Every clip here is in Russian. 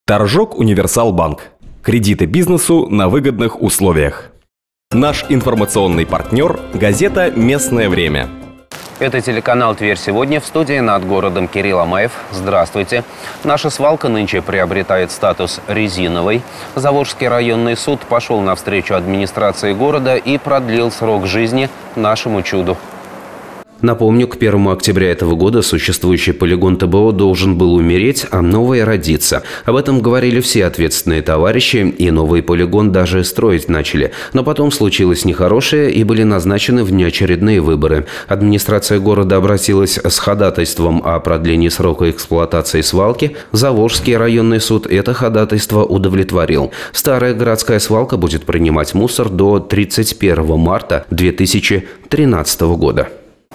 Торжок Универсалбанк. Кредиты бизнесу на выгодных условиях. Наш информационный партнер – газета «Местное время». Это телеканал «Тверь сегодня», в студии над городом Кирилл Амаев. Здравствуйте. Наша свалка нынче приобретает статус резиновой. Заволжский районный суд пошел навстречу администрации города и продлил срок жизни нашему чуду. Напомню, к 1 октября этого года существующий полигон ТБО должен был умереть, а новый родиться. Об этом говорили все ответственные товарищи, и новый полигон даже строить начали. Но потом случилось нехорошее, и были назначены внеочередные выборы. Администрация города обратилась с ходатайством о продлении срока эксплуатации свалки. Заволжский районный суд это ходатайство удовлетворил. Старая городская свалка будет принимать мусор до 31 марта 2013 года.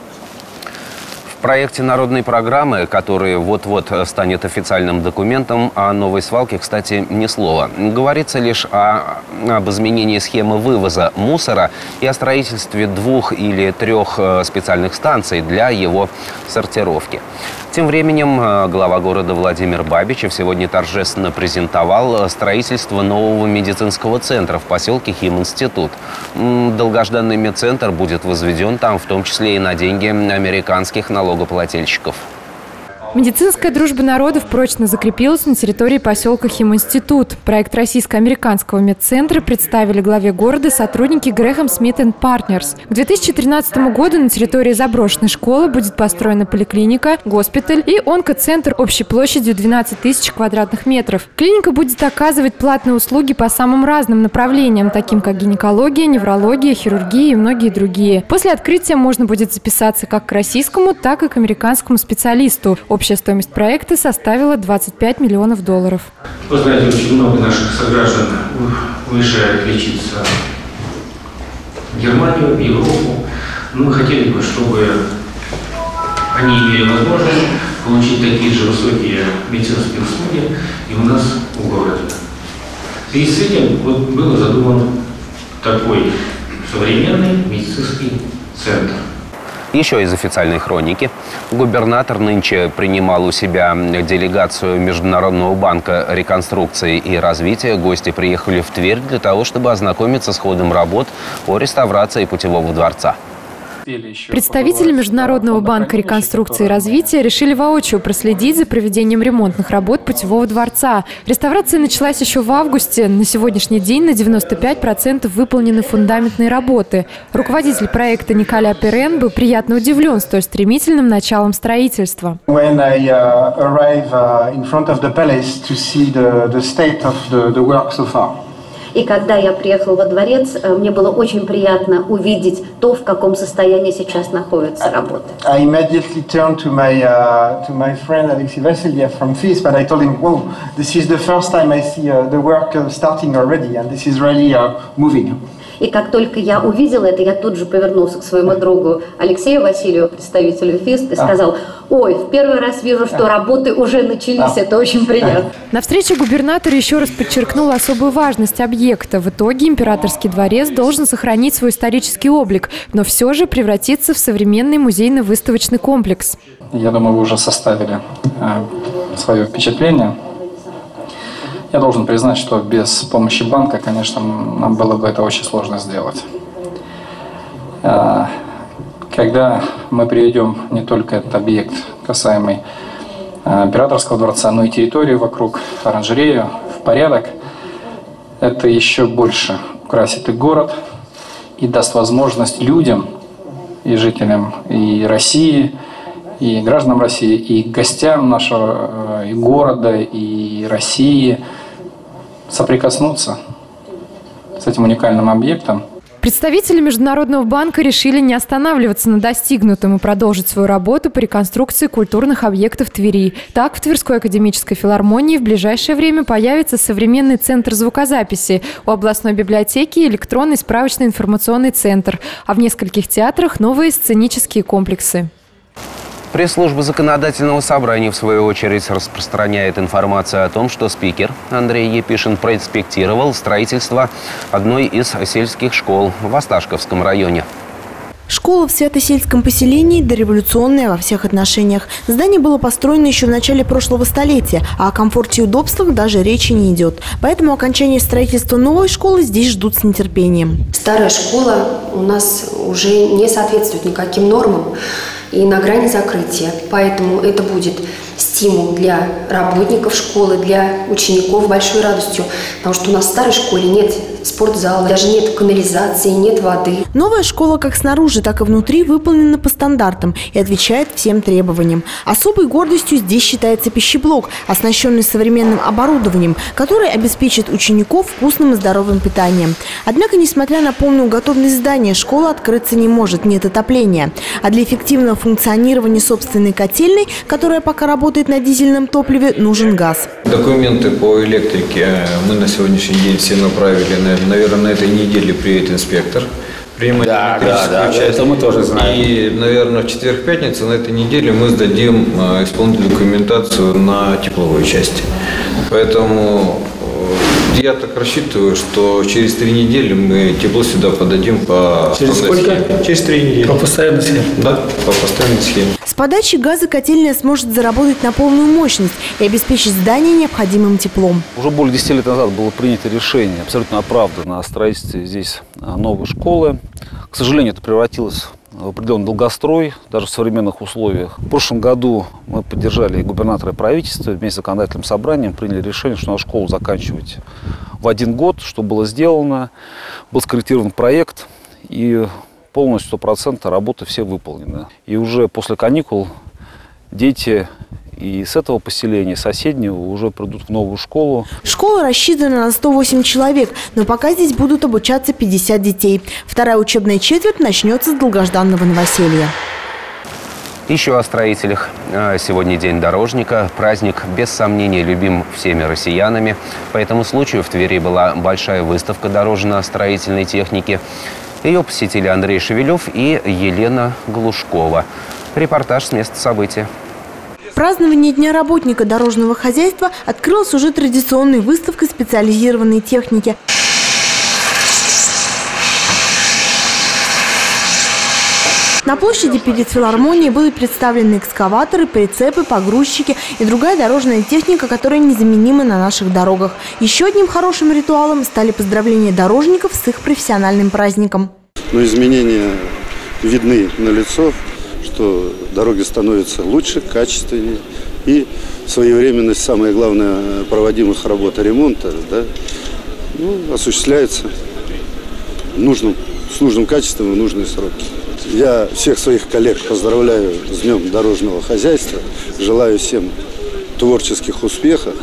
В проекте народной программы, который вот-вот станет официальным документом, о новой свалке, кстати, ни слова. Говорится лишь об изменении схемы вывоза мусора и о строительстве 2 или 3 специальных станций для его сортировки. Тем временем глава города Владимир Бабичев сегодня торжественно презентовал строительство нового медицинского центра в поселке Химинститут. Долгожданный медцентр будет возведен там, в том числе и на деньги американских налогоплательщиков. Медицинская дружба народов прочно закрепилась на территории поселка Химинститут. Проект российско-американского медцентра представили главе города сотрудники Graham Smith & Partners. К 2013 году на территории заброшенной школы будет построена поликлиника, госпиталь и онкоцентр общей площадью 12 тысяч квадратных метров. Клиника будет оказывать платные услуги по самым разным направлениям, таким как гинекология, неврология, хирургия и многие другие. После открытия можно будет записаться как к российскому, так и к американскому специалисту. Общая стоимость проекта составила $25 миллионов. Вы знаете, очень много наших сограждан уезжают лечиться в Германию, в Европу. Мы хотели бы, чтобы они имели возможность получить такие же высокие медицинские услуги и у нас в городе. В связи с этим был задуман такой современный медицинский центр. Еще из официальной хроники. Губернатор нынче принимал у себя делегацию Международного банка реконструкции и развития. Гости приехали в Тверь для того, чтобы ознакомиться с ходом работ по реставрации Путевого дворца. Представители Международного банка реконструкции и развития решили воочию проследить за проведением ремонтных работ Путевого дворца. Реставрация началась еще в августе. На сегодняшний день на 95% выполнены фундаментные работы. Руководитель проекта Николя Перен был приятно удивлен столь стремительным началом строительства. И когда я приехал во дворец, мне было очень приятно увидеть то, в каком состоянии сейчас находится работа. I immediately turned to my friend Alexei Vassiliev from FIS, but I told him, "Whoa, this is the first time I see the work starting already, and this is really moving." И как только я увидел это, я тут же повернулся к своему другу Алексею Васильеву, представителю ФИС, и сказал: ой, в первый раз вижу, что работы уже начались, это очень приятно. На встрече губернатор еще раз подчеркнул особую важность объекта. В итоге императорский дворец должен сохранить свой исторический облик, но все же превратиться в современный музейно-выставочный комплекс. Я думаю, вы уже составили свое впечатление. Я должен признать, что без помощи банка, конечно, нам было бы это очень сложно сделать. Когда мы приведем не только этот объект, касаемый императорского дворца, но и территорию вокруг, оранжерею, в порядок, это еще больше украсит и город, и даст возможность людям, и жителям и России, и гражданам России, и гостям нашего и города, и России соприкоснуться с этим уникальным объектом. Представители Международного банка решили не останавливаться на достигнутом и продолжить свою работу по реконструкции культурных объектов Твери. Так, в Тверской академической филармонии в ближайшее время появится современный центр звукозаписи, у областной библиотеки электронный справочный информационный центр, а в нескольких театрах новые сценические комплексы. Пресс-служба Законодательного собрания, в свою очередь, распространяет информацию о том, что спикер Андрей Епишин проинспектировал строительство одной из сельских школ в Осташковском районе. Школа в Свято-Сельском поселении дореволюционная во всех отношениях. Здание было построено еще в начале прошлого столетия, а о комфорте и удобствах даже речи не идет. Поэтому окончание строительства новой школы здесь ждут с нетерпением. Старая школа у нас уже не соответствует никаким нормам и на грани закрытия. Поэтому это будет стимул для работников школы, для учеников большой радостью. Потому что у нас в старой школе нет спортзала, даже нет канализации, нет воды. Новая школа как снаружи, так и внутри выполнена по стандартам и отвечает всем требованиям. Особой гордостью здесь считается пищеблок, оснащенный современным оборудованием, который обеспечит учеников вкусным и здоровым питанием. Однако, несмотря на полную готовность здания, школа открыться не может, нет отопления. А для эффективного функционирования собственной котельной, которая пока работает на дизельном топливе, нужен газ. Документы по электрике мы на сегодняшний день все направили. Наверное, на этой неделе приедет инспектор. Да, это мы тоже знаем. И, наверное, в четверг-пятницу на этой неделе мы сдадим исполнительную документацию на тепловую часть. Поэтому я так рассчитываю, что через 3 недели мы тепло сюда подадим по Через сколько? Схеме. Через 3 недели. По постоянной схеме? Да, по постоянной схеме. С подачи газа котельная сможет заработать на полную мощность и обеспечить здание необходимым теплом. Уже более 10 лет назад было принято решение, абсолютно оправданно, о строительстве здесь новой школы. К сожалению, это превратилось в определенный долгострой, даже в современных условиях. В прошлом году мы поддержали и губернатора, и правительство, вместе с законодательным собранием приняли решение, что надо школу заканчивать в 1 год, что было сделано. Был скорректирован проект, и полностью 100% работы все выполнены. И уже после каникул дети и с этого поселения, соседнего, уже придут в новую школу. Школа рассчитана на 108 человек, но пока здесь будут обучаться 50 детей. Вторая учебная четверть начнется с долгожданного новоселья. Еще о строителях. Сегодня День дорожника. Праздник, без сомнения, любим всеми россиянами. По этому случаю в Твери была большая выставка дорожно-строительной техники. Ее посетили Андрей Шевелев и Елена Глушкова. Репортаж с места события. Празднование Дня работника дорожного хозяйства открылась уже традиционной выставкой специализированной техники. На площади перед филармонией были представлены экскаваторы, прицепы, погрузчики и другая дорожная техника, которая незаменима на наших дорогах. Еще одним хорошим ритуалом стали поздравления дорожников с их профессиональным праздником. Но изменения видны налицо, что дороги становятся лучше, качественнее. И своевременность, самое главное, проводимых работ ремонта, да, осуществляется с нужным качеством и в нужные сроки. Я всех своих коллег поздравляю с Днем дорожного хозяйства. Желаю всем творческих успехов,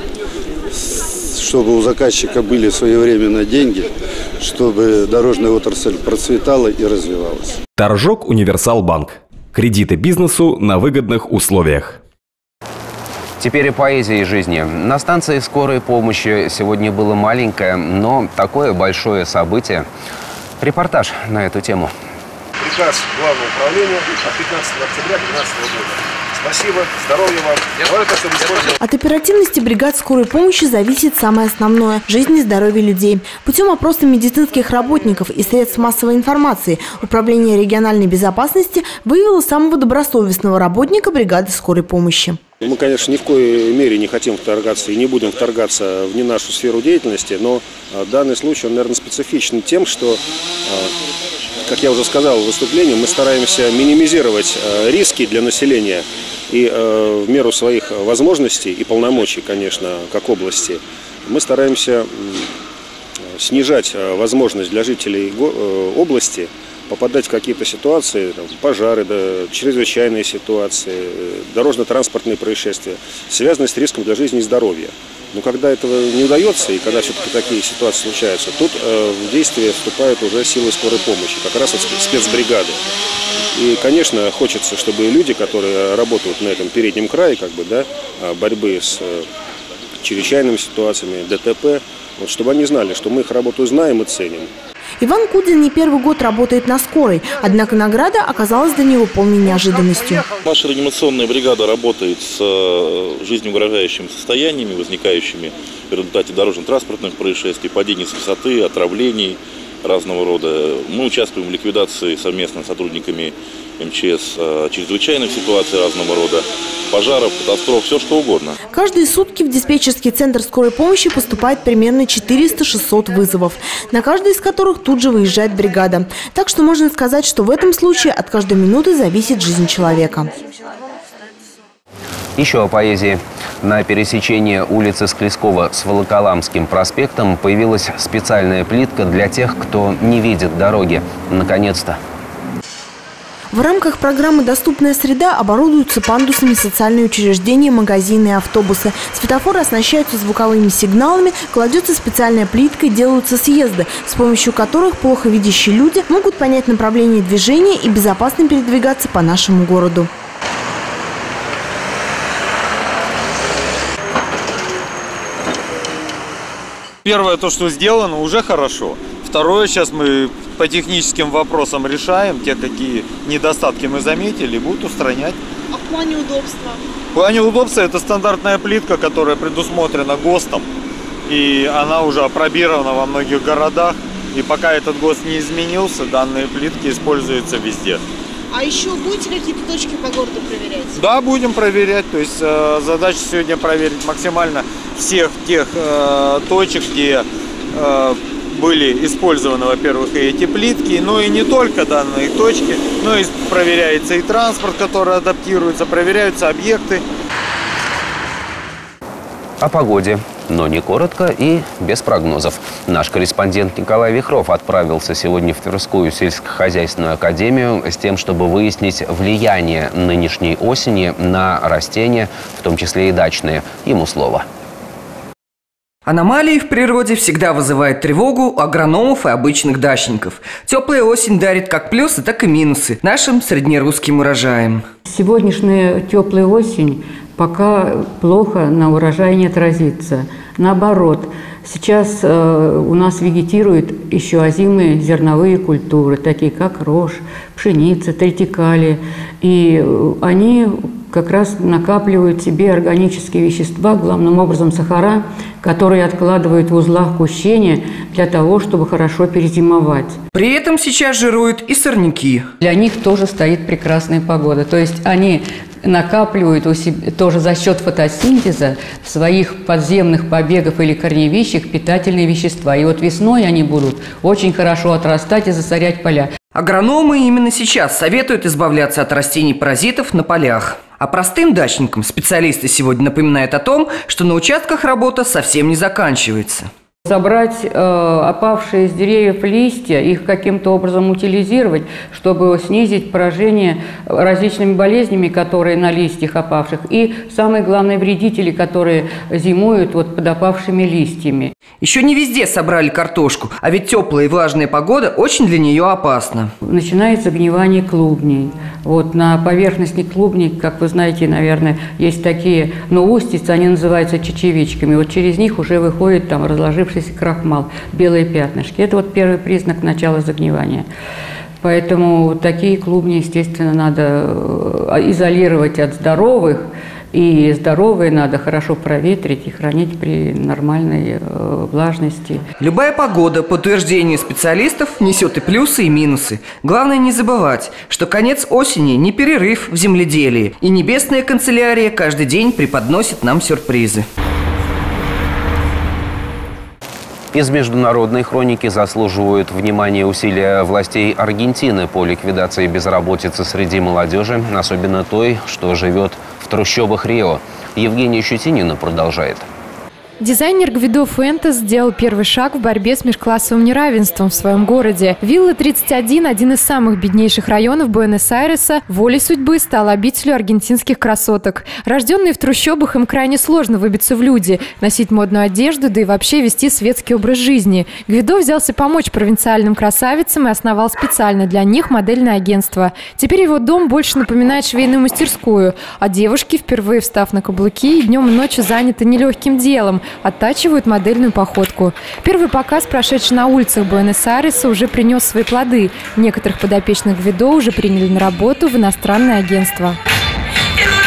чтобы у заказчика были своевременно деньги, чтобы дорожная отрасль процветала и развивалась. Торжок Универсал-банк. Кредиты бизнесу на выгодных условиях. Теперь и поэзия жизни. На станции скорой помощи сегодня было маленькое, но такое большое событие. Репортаж на эту тему. Приказ Главного управления от 15 октября 2015 года. Спасибо, здоровья вам. От оперативности бригад скорой помощи зависит самое основное – жизнь и здоровье людей. Путем опроса медицинских работников и средств массовой информации Управление региональной безопасности выявило самого добросовестного работника бригады скорой помощи. Мы, конечно, ни в коей мере не хотим вторгаться и не будем вторгаться в не нашу сферу деятельности, но данный случай, он, наверное, специфичен тем, что, как я уже сказал в выступлении, мы стараемся минимизировать риски для населения и в меру своих возможностей и полномочий, конечно, как области, мы стараемся снижать возможность для жителей области попадать в какие-то ситуации, пожары, чрезвычайные ситуации, дорожно-транспортные происшествия, связанные с риском для жизни и здоровья. Но когда этого не удается, и когда все-таки такие ситуации случаются, тут в действие вступают уже силы скорой помощи, как раз спецбригады. И, конечно, хочется, чтобы люди, которые работают на этом переднем крае, борьбы с чрезвычайными ситуациями, ДТП, чтобы они знали, что мы их работу знаем и ценим. Иван Кудин не первый год работает на скорой, однако награда оказалась для него полной неожиданностью. Наша реанимационная бригада работает с жизнеугрожающими состояниями, возникающими в результате дорожно-транспортных происшествий, падений с высоты, отравлений. разного рода. Мы участвуем в ликвидации совместно с сотрудниками МЧС чрезвычайных ситуаций разного рода, пожаров, катастроф, все что угодно. Каждые сутки в диспетчерский центр скорой помощи поступает примерно 400-600 вызовов, на каждый из которых тут же выезжает бригада. Так что можно сказать, что в этом случае от каждой минуты зависит жизнь человека. Еще о поэзии. На пересечении улицы Склескова с Волоколамским проспектом появилась специальная плитка для тех, кто не видит дороги. Наконец-то. В рамках программы «Доступная среда» оборудуются пандусами социальные учреждения, магазины и автобусы. Светофоры оснащаются звуковыми сигналами, кладется специальная плитка и делаются съезды, с помощью которых плохо видящие люди могут понять направление движения и безопасно передвигаться по нашему городу. Первое, то, что сделано, уже хорошо. Второе, сейчас мы по техническим вопросам решаем. Те, какие недостатки мы заметили, будут устранять. А в плане удобства? В плане удобства это стандартная плитка, которая предусмотрена ГОСТом. И она уже опробирована во многих городах. И пока этот ГОСТ не изменился, данные плитки используются везде. А еще будете какие-то точки по городу проверять? Да, будем проверять. То есть задача сегодня проверить максимально всех тех точек, где были использованы, во-первых, и эти плитки, но и не только данные точки, но и проверяется и транспорт, который адаптируется, проверяются объекты. О погоде, но не коротко и без прогнозов. Наш корреспондент Николай Вихров отправился сегодня в Тверскую сельскохозяйственную академию с тем, чтобы выяснить влияние нынешней осени на растения, в том числе и дачные. Ему слово. Аномалии в природе всегда вызывают тревогу у агрономов и обычных дачников. Теплая осень дарит как плюсы, так и минусы нашим среднерусским урожаям. Сегодняшняя теплая осень пока плохо на урожае не отразится. Наоборот, сейчас у нас вегетируют еще озимые зерновые культуры, такие как рожь, пшеница, тритикали. И они как раз накапливают в себе органические вещества, главным образом сахара, которые откладывают в узлах кущения для того, чтобы хорошо перезимовать. При этом сейчас жируют и сорняки. Для них тоже стоит прекрасная погода. То есть они накапливают у себя тоже за счет фотосинтеза в своих подземных побегов или корневищах питательные вещества. И вот весной они будут очень хорошо отрастать и засорять поля. Агрономы именно сейчас советуют избавляться от растений-паразитов на полях. А простым дачникам специалисты сегодня напоминают о том, что на участках работа совсем не заканчивается. Собрать опавшие с деревьев листья, их каким-то образом утилизировать, чтобы снизить поражение различными болезнями, которые на листьях опавших, и самые главные вредители, которые зимуют вот под опавшими листьями. Еще не везде собрали картошку, а ведь теплая и влажная погода очень для нее опасна. Начинается загнивание клубней. Вот на поверхности клубней, как вы знаете, наверное, есть такие, но устицы, они называются чечевичками. Вот через них уже выходит там разложившийся крахмал, белые пятнышки. Это вот первый признак начала загнивания. Поэтому такие клубни, естественно, надо изолировать от здоровых. И здоровые надо хорошо проветрить и хранить при нормальной влажности. Любая погода, по утверждению специалистов, несет и плюсы, и минусы. Главное не забывать, что конец осени не перерыв в земледелии. И небесная канцелярия каждый день преподносит нам сюрпризы. Из международной хроники заслуживают внимания усилия властей Аргентины по ликвидации безработицы среди молодежи, особенно той, что живет в трущобах Рио. Евгения Щетинина продолжает. Дизайнер Гвидо Фуэнтес сделал первый шаг в борьбе с межклассовым неравенством в своем городе. Вилла 31, один из самых беднейших районов Буэнос-Айреса, волей судьбы стал обителью аргентинских красоток. Рожденные в трущобах, им крайне сложно выбиться в люди, носить модную одежду, да и вообще вести светский образ жизни. Гвидо взялся помочь провинциальным красавицам и основал специально для них модельное агентство. Теперь его дом больше напоминает швейную мастерскую, а девушки, впервые встав на каблуки, днем и ночью заняты нелегким делом – оттачивают модельную походку. Первый показ, прошедший на улицах Буэнос-Айреса, уже принес свои плоды. Некоторых подопечных Гвидо уже приняли на работу в иностранное агентство.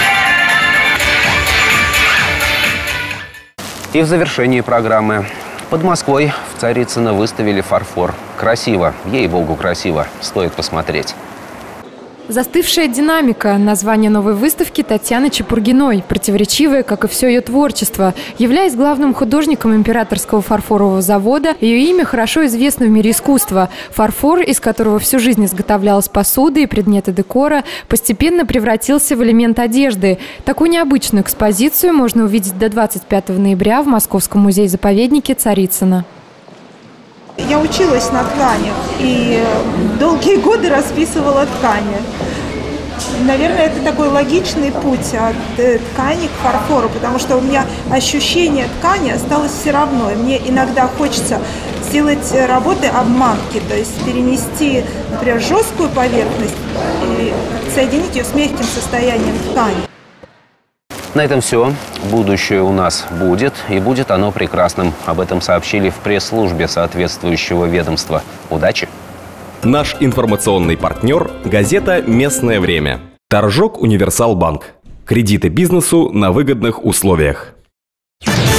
И в завершении программы. Под Москвой в Царицыно выставили фарфор. Красиво, ей-богу, красиво. Стоит посмотреть. «Застывшая динамика» – название новой выставки Татьяны Чепургиной, противоречивое, как и все ее творчество. Являясь главным художником Императорского фарфорового завода, ее имя хорошо известно в мире искусства. Фарфор, из которого всю жизнь изготовлялась посуда и предметы декора, постепенно превратился в элемент одежды. Такую необычную экспозицию можно увидеть до 25 ноября в Московском музее-заповеднике Царицыно. Я училась на тканях и долгие годы расписывала ткани. Наверное, это такой логичный путь от ткани к фарфору, потому что у меня ощущение ткани осталось все равно. И мне иногда хочется сделать работы обманки, то есть перенести, например, жесткую поверхность и соединить ее с мягким состоянием ткани. На этом все. Будущее у нас будет, и будет оно прекрасным. Об этом сообщили в пресс-службе соответствующего ведомства. Удачи! Наш информационный партнер – газета «Местное время». Торжок Универсал Банк. Кредиты бизнесу на выгодных условиях.